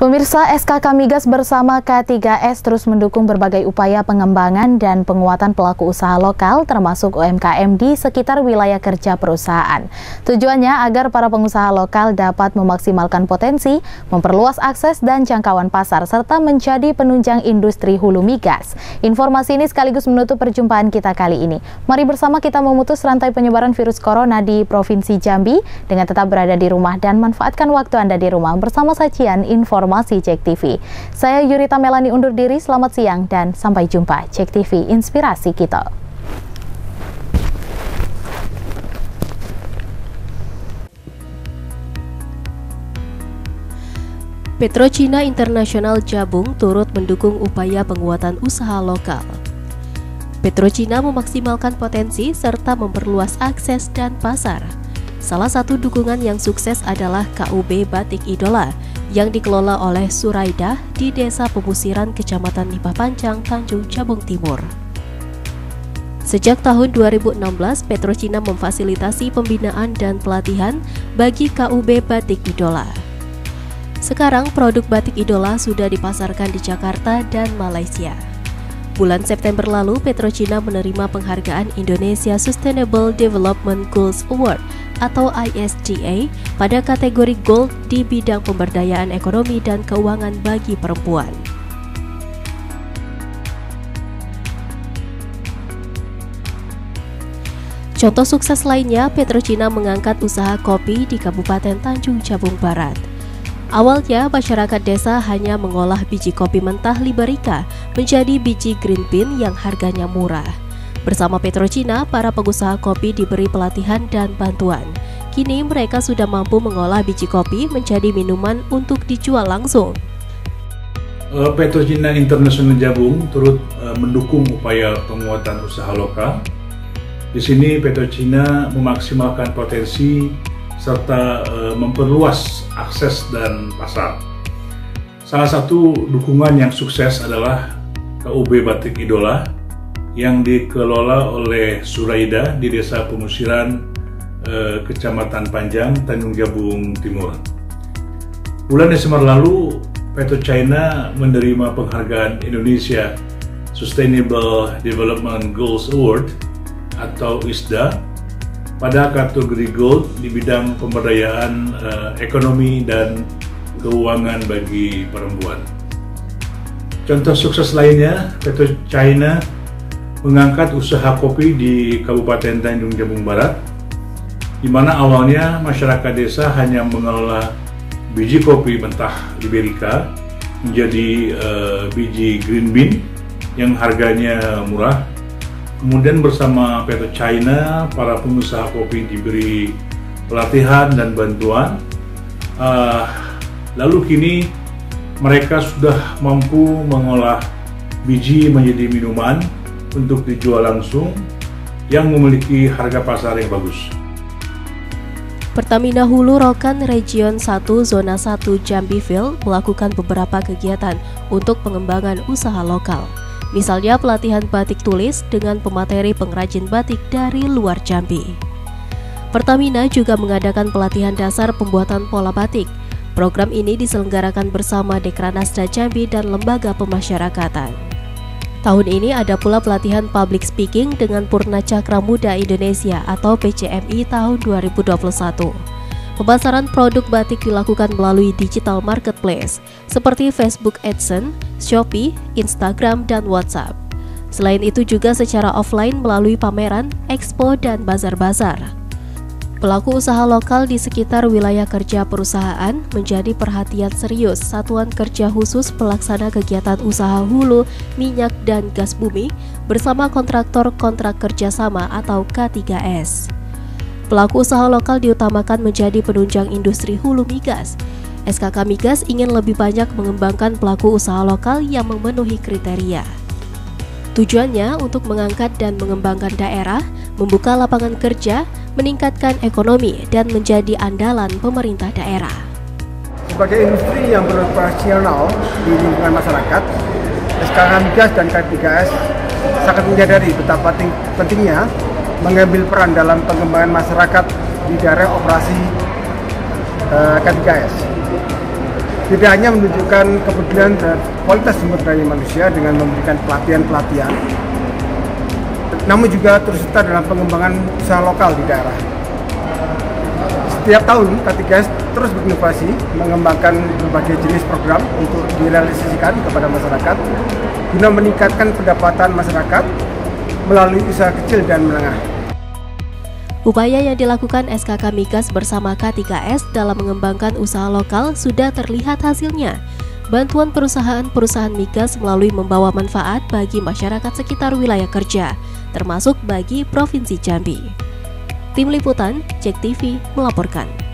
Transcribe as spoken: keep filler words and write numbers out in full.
Pemirsa, S K K Migas bersama K tiga S terus mendukung berbagai upaya pengembangan dan penguatan pelaku usaha lokal termasuk U M K M di sekitar wilayah kerja perusahaan. Tujuannya agar para pengusaha lokal dapat memaksimalkan potensi, memperluas akses dan jangkauan pasar, serta menjadi penunjang industri hulu migas. Informasi ini sekaligus menutup perjumpaan kita kali ini. Mari bersama kita memutus rantai penyebaran virus corona di Provinsi Jambi dengan tetap berada di rumah dan manfaatkan waktu Anda di rumah bersama sajian informasi Informasi Cek T V. Saya Yurita Melani undur diri, selamat siang dan sampai jumpa. Cek T V, inspirasi kita. PetroChina International Jabung turut mendukung upaya penguatan usaha lokal. PetroChina memaksimalkan potensi serta memperluas akses dan pasar. Salah satu dukungan yang sukses adalah K U B Batik Idola yang dikelola oleh Suraidah di Desa Pemusiran, Kecamatan Nipah Pancang, Tanjung Jabung Timur. Sejak tahun dua ribu enam belas, PetroChina memfasilitasi pembinaan dan pelatihan bagi K U B Batik Idola. Sekarang produk Batik Idola sudah dipasarkan di Jakarta dan Malaysia. Bulan September lalu, PetroChina menerima penghargaan Indonesia Sustainable Development Goals Award atau I S D A pada kategori Gold di bidang pemberdayaan ekonomi dan keuangan bagi perempuan. Contoh sukses lainnya, PetroChina mengangkat usaha kopi di Kabupaten Tanjung Jabung Barat. Awalnya, masyarakat desa hanya mengolah biji kopi mentah Liberica menjadi biji green bean yang harganya murah. Bersama PetroChina, para pengusaha kopi diberi pelatihan dan bantuan. Kini mereka sudah mampu mengolah biji kopi menjadi minuman untuk dijual langsung. PetroChina International Jabung turut mendukung upaya penguatan usaha lokal. Di sini PetroChina memaksimalkan potensi serta memperluas akses dan pasar. Salah satu dukungan yang sukses adalah K U B Batik Idola yang dikelola oleh Suraidah di Desa Pemusiran, eh, Kecamatan Panjang, Tanjung Jabung Timur. Bulan Desember lalu, PetroChina menerima penghargaan Indonesia Sustainable Development Goals Award atau I S D A pada kategori Gold di bidang pemberdayaan eh, ekonomi dan keuangan bagi perempuan. Contoh sukses lainnya, PetroChina mengangkat usaha kopi di Kabupaten Tanjung Jabung Barat, di mana awalnya masyarakat desa hanya mengelola biji kopi mentah Liberica menjadi uh, biji green bean yang harganya murah. Kemudian bersama PetroChina, para pengusaha kopi diberi pelatihan dan bantuan. Uh, lalu kini mereka sudah mampu mengolah biji menjadi minuman untuk dijual langsung yang memiliki harga pasar yang bagus. Pertamina Hulu Rokan Region satu Zona satu Jambiville melakukan beberapa kegiatan untuk pengembangan usaha lokal. Misalnya pelatihan batik tulis dengan pemateri pengrajin batik dari luar Jambi. Pertamina juga mengadakan pelatihan dasar pembuatan pola batik. Program ini diselenggarakan bersama Dekranasda Jambi dan Lembaga Pemasyarakatan. Tahun ini ada pula pelatihan public speaking dengan Purna Cakra Muda Indonesia atau P C M I tahun dua ribu dua puluh satu. Pemasaran produk batik dilakukan melalui digital marketplace seperti Facebook AdSense, Shopee, Instagram, dan WhatsApp. Selain itu juga secara offline melalui pameran, expo, dan bazar-bazar. Pelaku usaha lokal di sekitar wilayah kerja perusahaan menjadi perhatian serius Satuan Kerja Khusus Pelaksana Kegiatan Usaha Hulu, Minyak, dan Gas Bumi bersama kontraktor kontrak kerjasama atau K tiga S. Pelaku usaha lokal diutamakan menjadi penunjang industri hulu migas. S K K Migas ingin lebih banyak mengembangkan pelaku usaha lokal yang memenuhi kriteria. Tujuannya untuk mengangkat dan mengembangkan daerah, membuka lapangan kerja, meningkatkan ekonomi, dan menjadi andalan pemerintah daerah. Sebagai industri yang beroperasional di lingkungan masyarakat, S K K Migas dan K tiga S sangat menyadari betapa pentingnya mengambil peran dalam pengembangan masyarakat di daerah operasi uh, K tiga S. Tidak hanya menunjukkan kepedulian terhadap kualitas sumber daya manusia dengan memberikan pelatihan-pelatihan, namun juga turut serta dalam pengembangan usaha lokal di daerah. Setiap tahun K tiga S terus berinovasi mengembangkan berbagai jenis program untuk direalisasikan kepada masyarakat guna meningkatkan pendapatan masyarakat melalui usaha kecil dan menengah. Upaya yang dilakukan S K K Migas bersama K tiga S dalam mengembangkan usaha lokal sudah terlihat hasilnya. Bantuan perusahaan-perusahaan migas melalui membawa manfaat bagi masyarakat sekitar wilayah kerja, termasuk bagi Provinsi Jambi. Tim Liputan, Jek T V melaporkan.